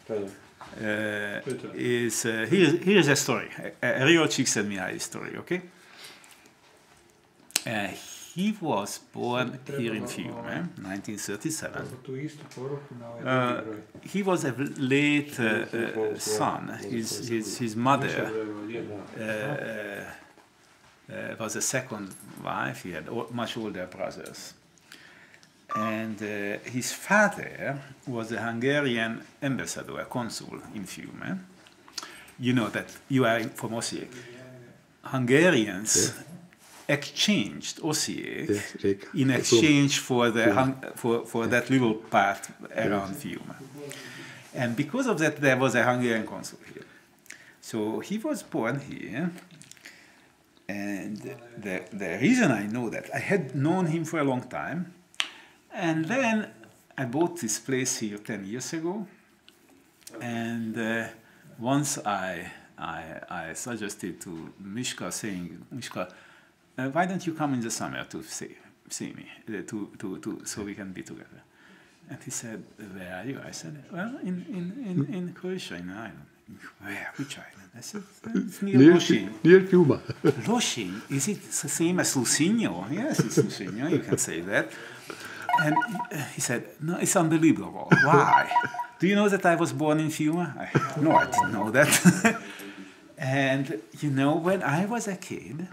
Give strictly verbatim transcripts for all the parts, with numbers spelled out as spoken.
uh, is uh, here, here is a story, a, a real Csikszentmihalyi story, okay? Uh, he was born here in Fiume, nineteen thirty-seven. Uh, he was a late uh, uh, son. His, his, his mother uh, uh, was a second wife. He had much older brothers. And uh, his father was a Hungarian ambassador, a consul in Fiume. You know that you are from Osijek. Hungarians yeah. exchanged Osijek yes, in exchange for, the hung, for, for that little part around Fiume. And because of that, there was a Hungarian consul here. So he was born here. And the, the reason I know that, I had known him for a long time. And then I bought this place here ten years ago, and uh, once I, I, I suggested to Mishka, saying, Mishka, uh, why don't you come in the summer to see, see me, uh, to, to, to, so we can be together? And he said, where are you? I said, well, in, in, in, in Croatia, in an island. Where? Which island? I said, it's near Lošinj. Near Fiume. Lošinj? Is it the same as Lusinho? Yes, it's Lusinho, you can say that. And he said, no, it's unbelievable. Why? Do you know that I was born in Fiume? I, no, I didn't know that. And, you know, when I was a kid,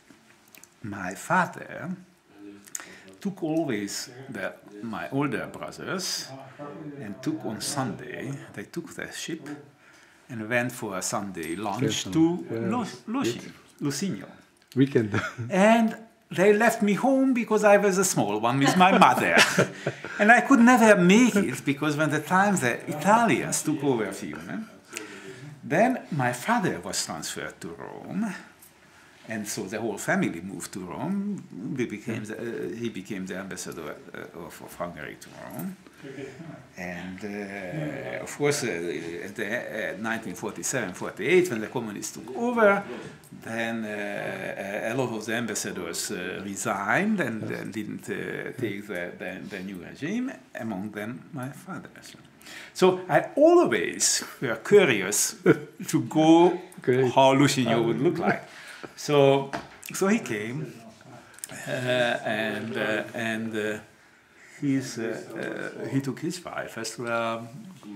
my father took always the, my older brothers and took on Sunday, they took the ship and went for a Sunday lunch to Lošinj, Lusinho. Weekend. And they left me home because I was a small one with my mother. And I could never make it because when the time the Italians took over Fiume, then my father was transferred to Rome. And so the whole family moved to Rome. We became the, uh, he became the ambassador uh, of, of Hungary to Rome. And uh, of course, uh, at the, uh, nineteen forty-seven forty-eight, when the communists took over, then uh, a lot of the ambassadors uh, resigned and, and didn't uh, take the, the, the new regime, among them my father. So I always were curious to go Great. How Lusinho would look like. So, so he came, uh, and uh, and uh, he's uh, uh, he took his wife as well,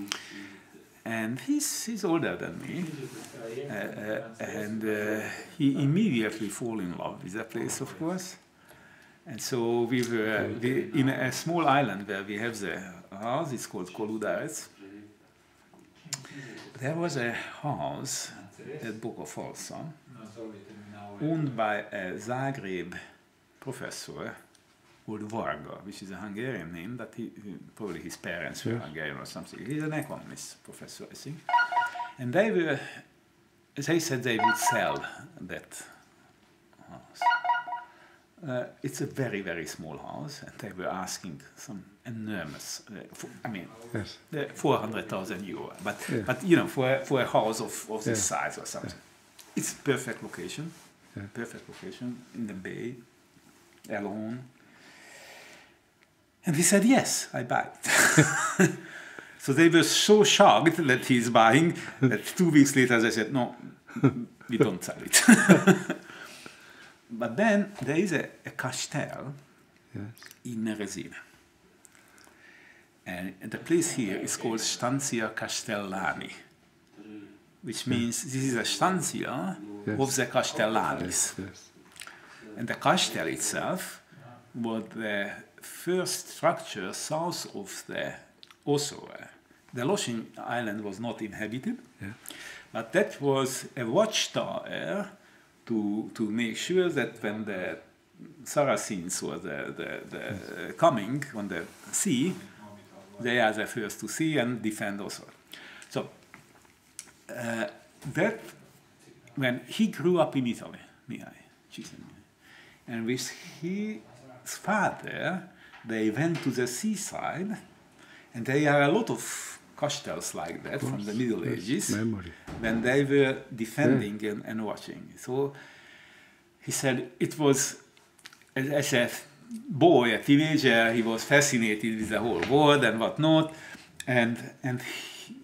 and he's he's older than me, uh, uh, and uh, he immediately fall in love with the place, of course, and so we were we, in a small island where we have the house. It's called Koludarec. There was a house at Bogofolsa, owned by a Zagreb professor called Varga, which is a Hungarian name, but he, probably his parents were Hungarian or something. He's an economist professor, I think. And they were, as I said, they would sell that house. Uh, it's a very, very small house, and they were asking some enormous, uh, for, I mean, yes. uh, four hundred thousand euro, but, yeah. but, you know, for, for a house of, of this yeah. size or something. Yeah. It's perfect location. Yeah. Perfect location in the bay, alone. And he said, yes, I buy it. So they were so shocked that he's buying that two weeks later they said, no, we don't sell it. But then there is a, a castel yes. in Resina. And the place here is called Stanzia Castellani, which means this is a stanzia yes. of the Castellanis. Yes, yes. And the castle itself was the first structure south of the Ossoer. The Lošinj island was not inhabited, yeah. but that was a watchtower to, to make sure that when the Saracens were the, the, the yes. coming on the sea, they are the first to see and defend also. So, uh, that, when he grew up in Italy, Mihai, and with his father, they went to the seaside, and there are a lot of castles like that from the Middle Ages, memory. When they were defending yeah. and, and watching. So he said it was, as a boy, a teenager, he was fascinated with the whole world and whatnot, and and he,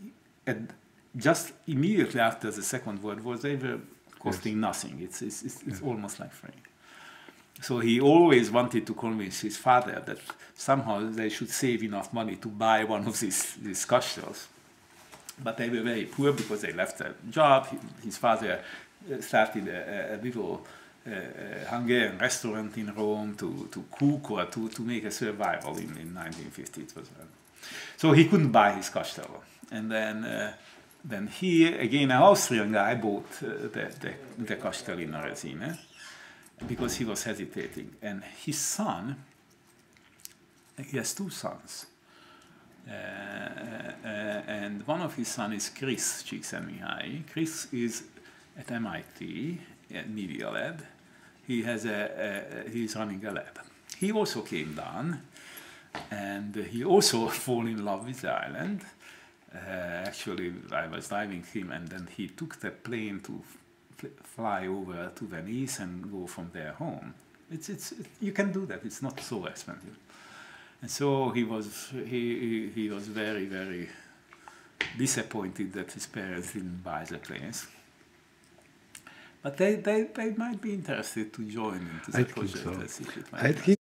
at, just immediately after the Second World War, they were costing yes. nothing. It's, it's, it's, it's yeah. almost like free. So he always wanted to convince his father that somehow they should save enough money to buy one of these, these castles. But they were very poor because they left their job. His father started a, a little uh, Hungarian restaurant in Rome to, to cook or to, to make a survival in, in nineteen fifty. It was, uh, so he couldn't buy his castle. And then, uh, then he, again, an Austrian guy, bought uh, the, the, the castle in Resine because he was hesitating. And his son, he has two sons. Uh, uh, and one of his sons is Chris Csíkszentmihalyi. Chris is at M I T, at Media Lab. He has a, a, he's running a lab. He also came down, and he also fell in love with the island. Uh, actually, I was driving him, and then he took the plane to fly over to Venice and go from there home. It's, it's, it, you can do that. It's not so expensive. And so he was, he, he, he was very, very disappointed that his parents didn't buy the place. But they, they, they might be interested to join into the I project. Think so. Let's see if it might I think